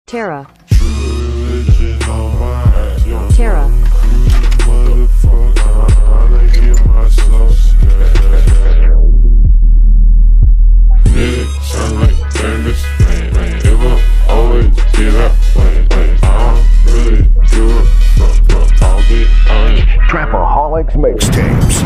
Darkterra. Darkterra. Trapaholics mixtapes.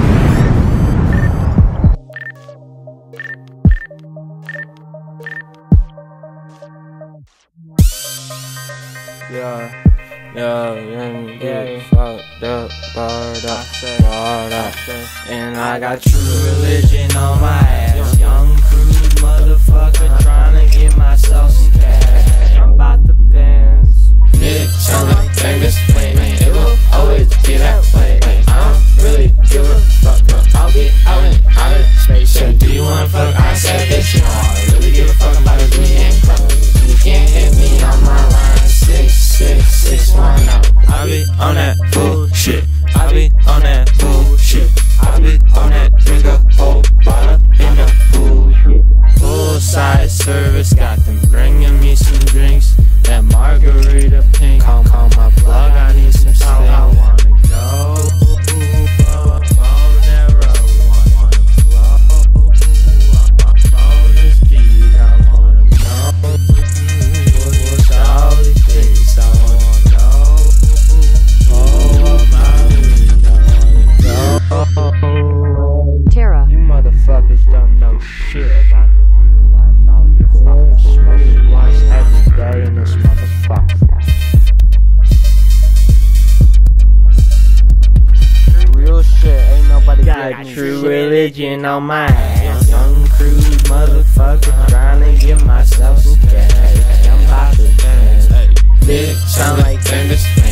Fucked up, barred up, and I got true religion on my ass. Young crude motherfucker trying to get myself some cash. I'm about to Benz. Yeah, sound like famous, man. It will always be that way. I don't really give a fuck, but I'll be out in space. Said, do you wanna fuck? I said, bitch, no, I really give a fuck about it. We ain't close. You can't hit me on my line. 666 out. I be on that bullshit. I be on that bullshit. I be on that drink a whole bottle in the bullshit. Full size service, got them bringing me some drinks. That margarita pink. Call my plug, I need some steak. I wanna go on that road. Wanna flow on this beat. I wanna go. What's all these things I wanna know? Oh, my weed, I wanna go. Terra. You motherfuckers don't know shit about the real life. All you fucking smoking once every day in this motherfucker. Real shit, ain't nobody got true religion on my ass. Young crude motherfucker trying to get myself some cash. I'm about to dance. Bitch, sound like Candace.